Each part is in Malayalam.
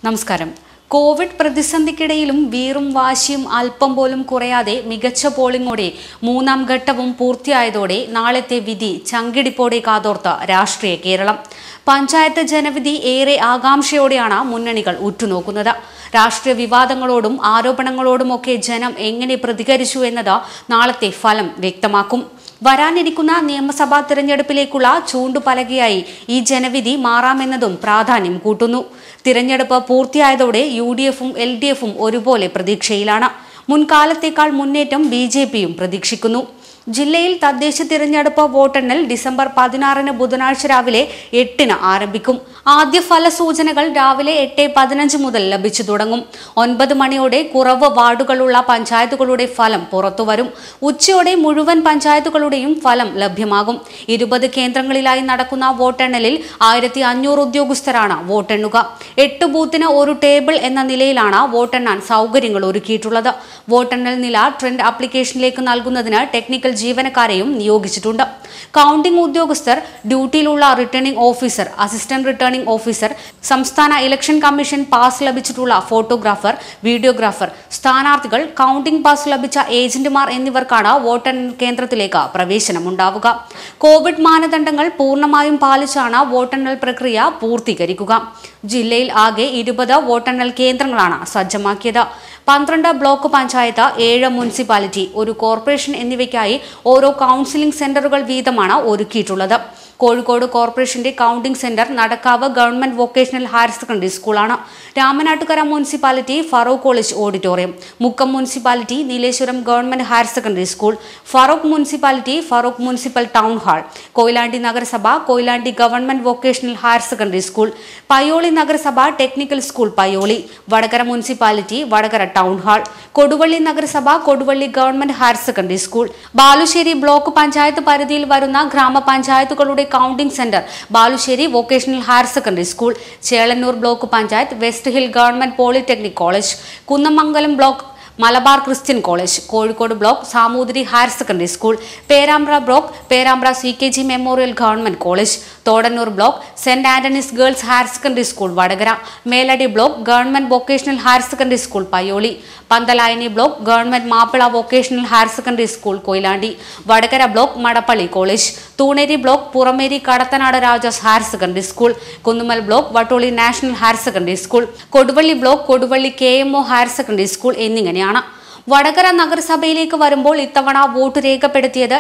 നമസ്കാരം. കോവിഡ് പ്രതിസന്ധിക്കിടയിലും വീറും വാശിയും അല്പം പോലും കുറയാതെ മികച്ച പോളിംഗോടെ മൂന്നാം ഘട്ടവും പൂർത്തിയായതോടെ നാളത്തെ വിധി ചങ്കിടിപ്പോടെ കാതോർത്ത രാഷ്ട്രീയ കേരളം. പഞ്ചായത്ത് ജനവിധി ഏറെ ആകാംക്ഷയോടെയാണ് മുന്നണികൾ ഉറ്റുനോക്കുന്നത്. രാഷ്ട്രീയ വിവാദങ്ങളോടും ആരോപണങ്ങളോടുമൊക്കെ ജനം എങ്ങനെ പ്രതികരിച്ചു എന്നത് നാളത്തെ ഫലം വ്യക്തമാക്കും. വരാനിരിക്കുന്ന നിയമസഭാ തിരഞ്ഞെടുപ്പിലേക്കുള്ള ചൂണ്ടുപലകയായി ഈ ജനവിധി മാറാമെന്നതും പ്രാധാന്യം കൂട്ടുന്നു. തിരഞ്ഞെടുപ്പ് പൂർത്തിയായതോടെ UDFും LDFും ഒരുപോലെ പ്രതീക്ഷയിലാണ്. മുൻകാലത്തേക്കാൾ മുന്നേറ്റം BJPയും പ്രതീക്ഷിക്കുന്നു. ജില്ലയിൽ തദ്ദേശ തിരഞ്ഞെടുപ്പ് വോട്ടെണ്ണൽ ഡിസംബർ 16 ബുധനാഴ്ച രാവിലെ 8 ആരംഭിക്കും. ആദ്യ ഫലസൂചനകൾ രാവിലെ 8:15 മുതൽ ലഭിച്ചു തുടങ്ങും. 9 മണിയോടെ കുറവ് വാർഡുകളുള്ള പഞ്ചായത്തുകളുടെ ഫലം പുറത്തുവരും. ഉച്ചയോടെ മുഴുവൻ പഞ്ചായത്തുകളുടെയും ഫലം ലഭ്യമാകും. 20 കേന്ദ്രങ്ങളിലായി നടക്കുന്ന വോട്ടെണ്ണലിൽ 1500 ഉദ്യോഗസ്ഥരാണ് വോട്ടെണ്ണുക. 8 ബൂത്തിന് ഒരു ടേബിൾ എന്ന നിലയിലാണ് വോട്ടെണ്ണാൻ സൗകര്യങ്ങൾ ഒരുക്കിയിട്ടുള്ളത്. വോട്ടെണ്ണൽ നില ട്രെൻഡ് ആപ്ലിക്കേഷനിലേക്ക് നൽകുന്നതിന് ടെക്നിക്കൽ ജീവനക്കാരെയും നിയോഗിച്ചിട്ടുണ്ട്. കൗണ്ടിംഗ് ഉദ്യോഗസ്ഥർ, ഡ്യൂട്ടിയിലുള്ള returning officer, assistant returning officer, സംസ്ഥാന ഇലക്ഷൻ കമ്മീഷൻ പാസ് ലഭിച്ചിട്ടുള്ള ഫോട്ടോഗ്രാഫർ, വീഡിയോഗ്രാഫർ, സ്ഥാനാർത്ഥികൾ, കൗണ്ടിംഗ് പാസ് ലഭിച്ച ഏജന്റുമാർ എന്നിവർക്കാണ് വോട്ടെണ്ണൽ കേന്ദ്രത്തിലേക്ക് പ്രവേശനമുണ്ടാവുക. കോവിഡ് മാനദണ്ഡങ്ങൾ പൂർണ്ണമായും പാലിച്ചാണ് വോട്ടെണ്ണൽ പ്രക്രിയ പൂർത്തീകരിക്കുക. ജില്ലയിൽ ആകെ 20 വോട്ടെണ്ണൽ കേന്ദ്രങ്ങളാണ് സജ്ജമാക്കിയത്. 12 ബ്ലോക്ക് പഞ്ചായത്ത്, 7 മുനിസിപ്പാലിറ്റി, ഒരു കോർപ്പറേഷൻ എന്നിവയ്ക്കായി ഓരോ കൗൺസിലിംഗ് സെന്ററുകൾ വീതമാണ് ഒരുക്കിയിട്ടുള്ളത്. കോഴിക്കോട് കോർപ്പറേഷന്റെ counting centre Nadakkavu government vocational higher secondary സ്കൂളാണ്. Ramanattukara municipality Farook college auditorium, Mukkam municipality Neeleswaram government higher secondary school, Farook municipality Farook municipal town hall, Koyilandy നഗരസഭ Koyilandy government vocational higher secondary school, Payyoli നഗരസഭ technical school Payyoli, Vadakara municipality Vadakara town hall, Koduvally നഗരസഭ Koduvally government higher secondary school, Balussery block panchayat പരിധിയിൽ വരുന്ന ഗ്രാമപഞ്ചായത്തുകളുടെ counting centre Balussery vocational higher secondary school, Chelannur block panchayat west hill government polytechnic college, Kunnamangalam block Malabar Christian college, Kozhikode block Samoothiri higher secondary school, Perambra block Perambra CKG memorial government college, Thodannur block Saint Antony's girls higher secondary school Vadakara, Meladi block government vocational higher secondary school Payyoli, Panthalayani block government Mappila vocational higher secondary school Koyilandy, Vadakara block Madappally college, Thooneri block Purameri Kadathanad Rajas higher secondary school, Kunnummal block Vattoli national higher secondary school, Koduvally block Koduvally KMO higher secondary school എന്നിങ്ങനെയാണ്. വടകര നഗരസഭയിലേക്ക് വരുമ്പോൾ ഇത്തവണ വോട്ട് രേഖപ്പെടുത്തിയത്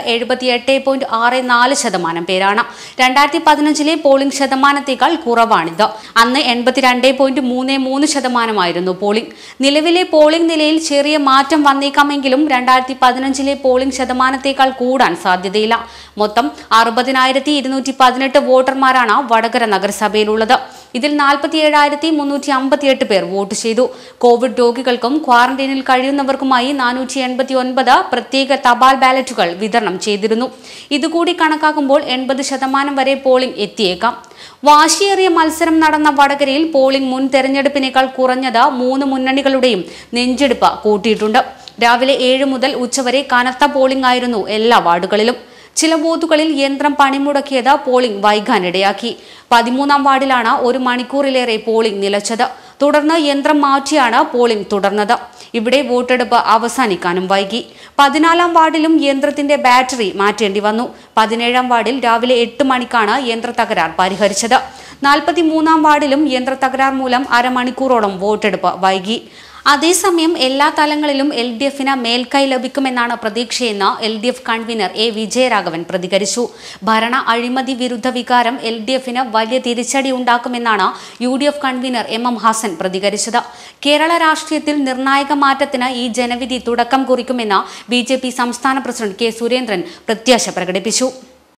78.64% പേരാണ്. 2015 പോളിംഗ് ശതമാനത്തേക്കാൾ കുറവാണിത്. അന്ന് 82.33% പോളിംഗ്. നിലവിലെ പോളിംഗ് നിലയിൽ ചെറിയ മാറ്റം വന്നേക്കാമെങ്കിലും 2015 പോളിംഗ് ശതമാനത്തേക്കാൾ കൂടാൻ സാധ്യതയില്ല. മൊത്തം 60,218 വോട്ടർമാരാണ് വടകര നഗരസഭയിലുള്ളത്. ഇതിൽ 47,358 പേർ വോട്ട് ചെയ്തു. കോവിഡ് രോഗികൾക്കും ക്വാറന്റൈനിൽ കഴിയുന്നവർക്കുമായി 489 പ്രത്യേക തപാൽ ബാലറ്റുകൾ വിതരണം ചെയ്തിരുന്നു. ഇതുകൂടി കണക്കാക്കുമ്പോൾ 80% വരെ പോളിംഗ് എത്തിയേക്കാം. വാശിയേറിയ മത്സരം നടന്ന വടകരയിൽ പോളിംഗ് മുൻ തെരഞ്ഞെടുപ്പിനേക്കാൾ കുറഞ്ഞത് 3 മുന്നണികളുടെയും നെഞ്ചെടുപ്പ് കൂട്ടിയിട്ടുണ്ട്. രാവിലെ 7 മുതൽ ഉച്ചവരെ കനത്ത പോളിംഗ് ആയിരുന്നു എല്ലാ വാർഡുകളിലും. ചില ബൂത്തുകളിൽ യന്ത്രം പണിമുടക്കിയത് പോളിംഗ് വൈകാനിടയാക്കി. 13-ാം വാർഡിലാണ് 1 മണിക്കൂറിലേറെ പോളിംഗ് നിലച്ചത്. തുടർന്ന് യന്ത്രം മാറ്റിയാണ് പോളിംഗ് തുടർന്നത്. ഇവിടെ വോട്ടെടുപ്പ് അവസാനിക്കാനും വൈകി. 14-ാം വാർഡിലും യന്ത്രത്തിന്റെ ബാറ്ററി മാറ്റേണ്ടി വന്നു. 17-ാം വാർഡിൽ രാവിലെ 8 മണിക്കാണ് യന്ത്ര തകരാർ പരിഹരിച്ചത്. 43-ാം വാർഡിലും യന്ത്ര തകരാർ മൂലം അരമണിക്കൂറോളം വോട്ടെടുപ്പ് വൈകി. അതേസമയം എല്ലാ തലങ്ങളിലും LDFന് മേൽക്കൈ ലഭിക്കുമെന്നാണ് പ്രതീക്ഷയെന്ന് LDF കൺവീനർ A. വിജയരാഘവൻ പ്രതികരിച്ചു. ഭരണ അഴിമതി വിരുദ്ധ വികാരം LDFന് വലിയ തിരിച്ചടി ഉണ്ടാക്കുമെന്നാണ് UDF കൺവീനർ MM ഹസൻ പ്രതികരിച്ചത്. കേരള രാഷ്ട്രീയത്തിൽ നിർണായക മാറ്റത്തിന് ഈ ജനവിധി തുടക്കം കുറിക്കുമെന്ന് BJP സംസ്ഥാന പ്രസിഡന്റ് K. സുരേന്ദ്രൻ പ്രത്യാശ പ്രകടിപ്പിച്ചു.